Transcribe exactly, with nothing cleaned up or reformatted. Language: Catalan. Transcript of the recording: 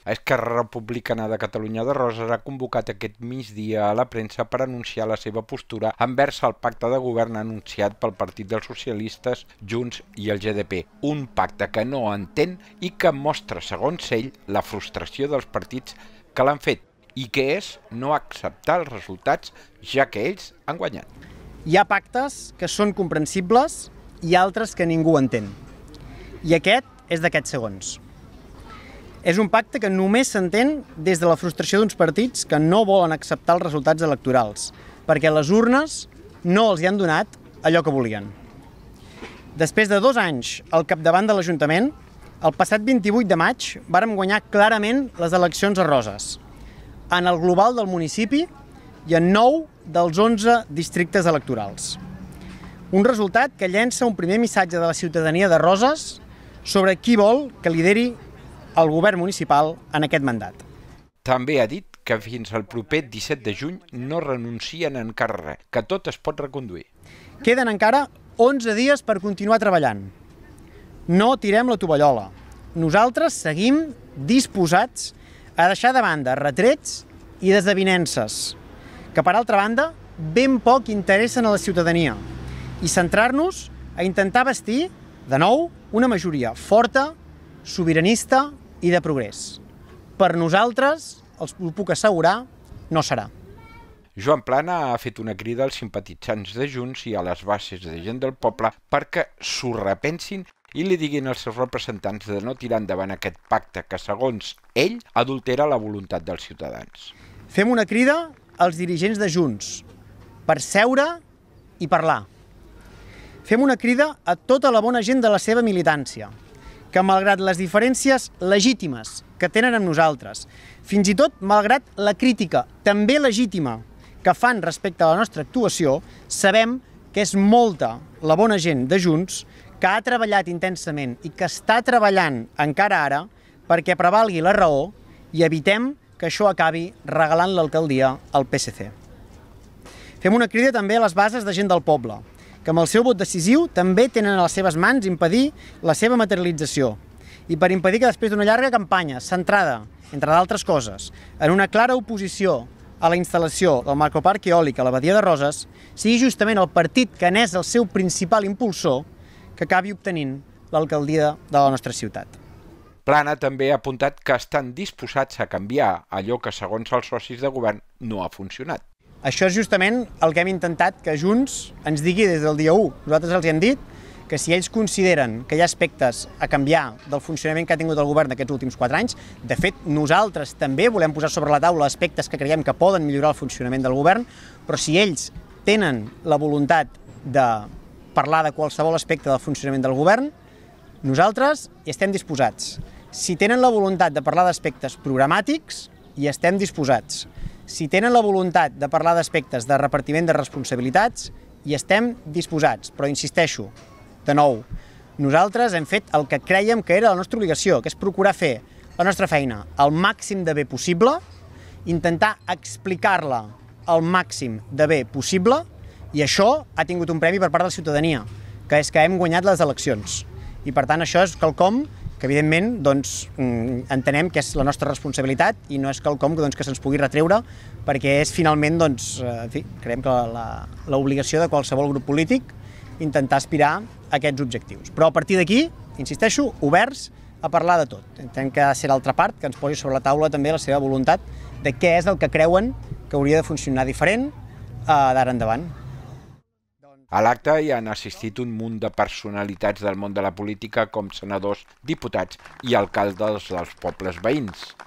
Esquerra Republicana de Catalunya de Roses ha convocat aquest migdia a la premsa per anunciar la seva postura envers el pacte de govern anunciat pel Partit dels Socialistes, Junts i el G D P. Un pacte que no entén i que mostra, segons ell, la frustració dels partits que l'han fet i que és no acceptar els resultats, ja que ells han guanyat. Hi ha pactes que són comprensibles i altres que ningú entén. I aquest és d'aquests segons. És un pacte que només s'entén des de la frustració d'uns partits que no volen acceptar els resultats electorals, perquè les urnes no els hi han donat allò que volien. Després de dos anys al capdavant de l'Ajuntament, el passat vint-i-vuit de maig vàrem guanyar clarament les eleccions a Roses, en el global del municipi i en nou dels onze districtes electorals. Un resultat que llença un primer missatge de la ciutadania de Roses sobre qui vol que lideri el govern municipal en aquest mandat. També ha dit que fins al proper disset de juny no renuncien encara res, que tot es pot reconduir. Queden encara onze dies per continuar treballant. No tirem la tovallola. Nosaltres seguim disposats a deixar de banda retrets i desavinences, que per altra banda ben poc interessen a la ciutadania, i centrar-nos a intentar bastir, de nou, una majoria forta, sobiranista i de progrés. Per nosaltres, els ho puc assegurar, no serà. Joan Plana ha fet una crida als simpatitzants de Junts i a les bases de gent del poble perquè s'ho repensin i li diguin als seus representants de no tirar endavant aquest pacte que, segons ell, adultera la voluntat dels ciutadans. Fem una crida als dirigents de Junts per seure i parlar. Fem una crida a tota la bona gent de la seva militància, que malgrat les diferències legítimes que tenen amb nosaltres, fins i tot malgrat la crítica també legítima que fan respecte a la nostra actuació, sabem que és molta la bona gent de Junts que ha treballat intensament i que està treballant encara ara perquè prevalgui la raó i evitem que això acabi regalant l'alcaldia al P S C. Fem una crida també a les bases de gent del poble, que amb el seu vot decisiu també tenen a les seves mans impedir la seva materialització i per impedir que després d'una llarga campanya centrada, entre d'altres coses, en una clara oposició a la instal·lació del macroparc eòlic a la Badia de Roses, sigui justament el partit que n'és el seu principal impulsor que acabi obtenint l'alcaldia de la nostra ciutat. Plana també ha apuntat que estan disposats a canviar allò que, segons els socis de govern, no ha funcionat. Això és justament el que hem intentat que Junts ens digui des del dia u. Nosaltres els hem dit que si ells consideren que hi ha aspectes a canviar del funcionament que ha tingut el govern d'aquests últims quatre anys, de fet, nosaltres també volem posar sobre la taula aspectes que creiem que poden millorar el funcionament del govern, però si ells tenen la voluntat de parlar de qualsevol aspecte del funcionament del govern, nosaltres hi estem disposats. Si tenen la voluntat de parlar d'aspectes programàtics, hi estem disposats. Si tenen la voluntat de parlar d'aspectes de repartiment de responsabilitats, hi estem disposats. Però insisteixo, de nou, nosaltres hem fet el que crèiem que era la nostra obligació, que és procurar fer la nostra feina el màxim de bé possible, intentar explicar-la el màxim de bé possible, i això ha tingut un premi per part de la ciutadania, que és que hem guanyat les eleccions. I per tant això és quelcom que evidentment doncs, entenem que és la nostra responsabilitat i no és quelcom doncs, que se'ns pugui retreure perquè és finalment, doncs, en fi, creiem que l'obligació de qualsevol grup polític intentar aspirar a aquests objectius. Però a partir d'aquí, insisteixo, oberts a parlar de tot. Entenem que ha de ser l'altra part que ens posi sobre la taula també la seva voluntat de què és el que creuen que hauria de funcionar diferent d'ara endavant. A l'acte hi han assistit un munt de personalitats del món de la política com senadors, diputats i alcaldes dels pobles veïns.